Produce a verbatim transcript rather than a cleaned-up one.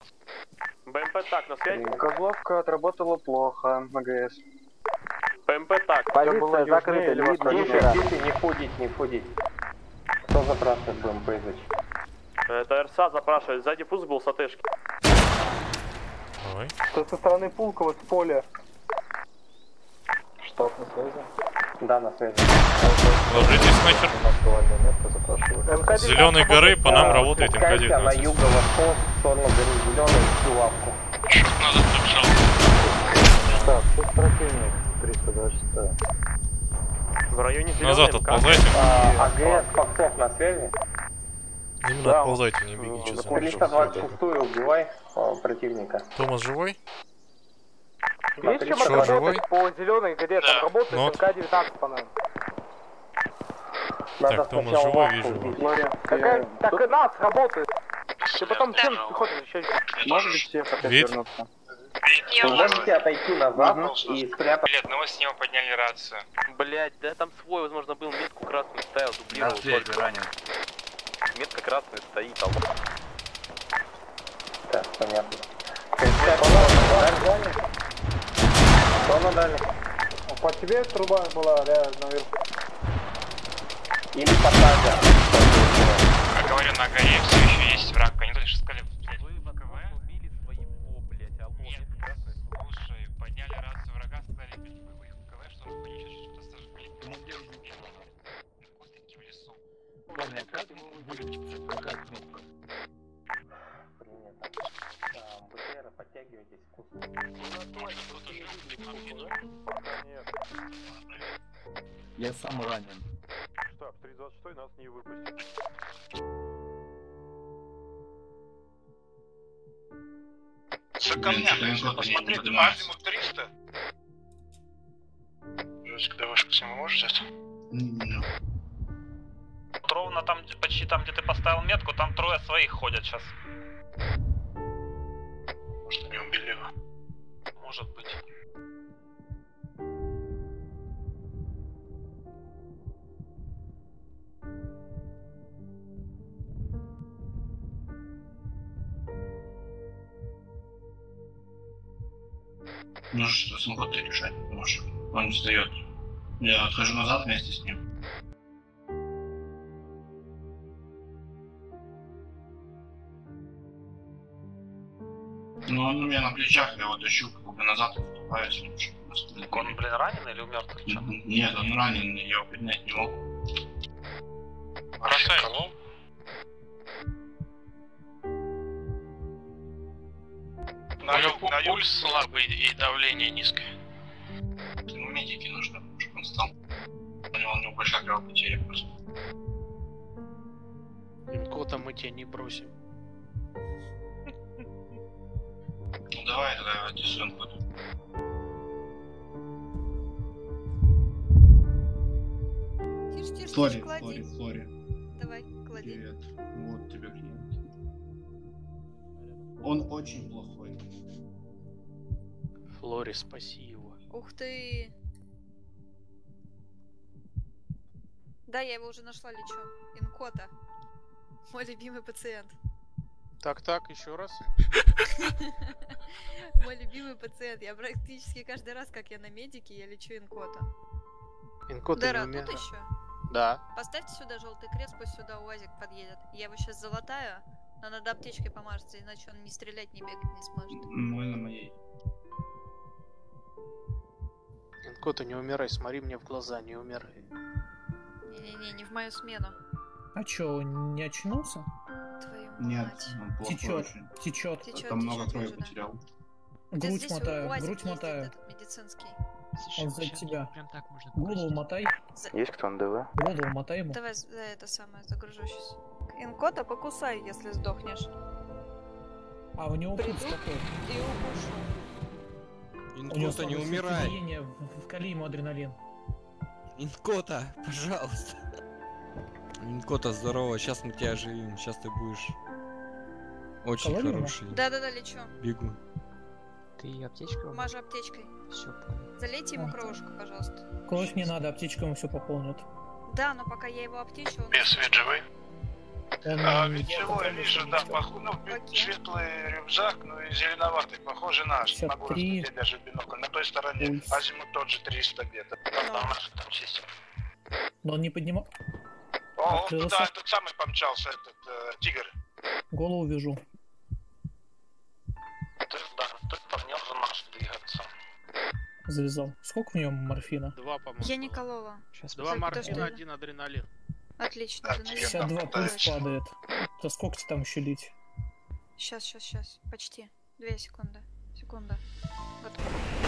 БМП так, на связи. Козловка отработала плохо, МГС. БМП так. Позиция закрыта, лид Тише, тише, не входить, не входить. Кто запрашивает БМП изучить? Это РСА запрашивает, сзади пуск был с АТшки. Давай. Что со стороны Пулково с поля? Штаб на связи? Да, на связи. Ложитесь нахер. С Зеленой горы по нам работает эм ка на девятнадцать. юго-восток, в сторону горы Зеленой, всю лавку. Что надо, побежал. Так, тут противник, триста двадцать шесть. В районе Зеленой. Назад отползайте. А, АГС Фоксов на связи. Именно Да, отползайте, не бегите. триста двадцать шестую убивай о, противника. Томас живой? Есть чем Что, отработать живой? по Зеленой горе? Там Да. работает Ну, эм ка девятнадцать, по-моему. Надо Так, Томас сначала живой, лавку вижу. убить. Какая, так и нас работает. Ты потом чем пехотой защищаешь? Может быть всех опять Вид? вернуться? Вы можете отойти назад и спрятать. Блядь, ну мы с него подняли рацию. Блять, да там свой, возможно, был, метку красную ставил, дублировал. только. ранен. Метка красная стоит, а вот. Так, понятно. Что на дальний? По тебе труба была, да, наверху. Или посадя. Как говорю, на горе все еще есть враг. Они только что сказали, блядь, Вы в КВ убили своего, блять, алло, нет, метка красная. слушай, подняли рацию врага, сказали, блядь, в их КВ, что он сейчас что-то сажет, блядь, ты мог делать сделано. В кустике в лесу. Ладно, я как ему вылечиться, какая кнопка? Принято. БТР, подтягивайтесь в куст. Может, кто-то жив, Нет. Я сам ранен. Штаб, триста двадцать шесть нас не выпустит. За камнями, если посмотреть, Азимут триста. Жесть, когда вышку с ним можешь взять? Вот ровно там, почти там, где ты поставил метку, там трое своих ходят сейчас. Может, они убили его? Может быть. Ну что, с охотой решать, потому что он встает. Я отхожу назад вместе с ним. Ну он у меня на плечах, я его тащу как бы назад и вступаюсь. Он, блин, раненый или мертвый? Или что? Нет, он ранен, я его поднять не могу. Бросай. На, ю- на пульс слабый и давление низкое. Ему медики нужны, чтобы он стал. У него, у него большая кровопотеря просто. Инкота мы тебя не бросим. Ну давай тогда десант буду. Тише, тише, Флори, тише, клади. Флори, Флори. Давай, клади. Привет. Вот тебе клиент. Он очень плохой. Флори, спаси его. Ух ты. Да, я его уже нашла, лечу. Инкота. Мой любимый пациент. Так, так, еще раз. Мой любимый пациент. Я практически каждый раз, как я на медике, я лечу инкота. Инкота Дара, не тут умер. еще? Да. Поставьте сюда желтый крест, пусть сюда УАЗик подъедет. Я его сейчас залатаю, но надо аптечкой помажется, иначе он не стрелять, не бегать не сможет. Мой на моей. Инкота, не умирай, смотри мне в глаза, не умирай. Не-не-не, не в мою смену. А чё, он не очнулся? Твою Нет, мать. он плохой Течет, очень. течет. Течет, Там много течет, крови течет, да. потерял. Где Грудь здесь мотаю, УАЗик грудь ездит, мотаю. этот медицинский. Он за тебя. Прям так можно Голову мотай, Есть кто на ДВ? голову мотай ему. Давай за это самое загружу сейчас. Инкота покусай, если сдохнешь. А у него пульс Приду такой. и укушу. У него Инкота, не умирай! сердцебиение, в- вкали ему адреналин. Инкота, пожалуйста! Инкота, здорово, сейчас мы тебя оживим, сейчас ты будешь очень Кололи его? хороший. Да-да-да, лечу. Бегу. Ты аптечка? Мажу аптечкой. Все, Залейте ему А. кровушку, пожалуйста. Кровь не надо, аптечка ему все пополнит. Да, но пока я его аптечу, он... Без свет живой? А, ведь чего я вижу, да, похоже, ну, светлый рюкзак, ну и зеленоватый, похоже наш. Могу рассмотреть даже в бинокль. На той стороне азимут тот же триста где-то. Там, там наши там чистим. Но он не поднимал. О, он туда, этот самый помчался, этот, э, тигр. Голову вижу. То есть, да, то есть там не уже наш двигаться. Завязал. Сколько в нем морфина? Два, по-моему. Я не колола. Сейчас Два морфина, один адреналин. Отлично, Да, адреналин. пятьдесят два пульс падает. То сколько там еще лить? Сейчас, сейчас, сейчас. Почти. Две секунды. Секунда. Готово.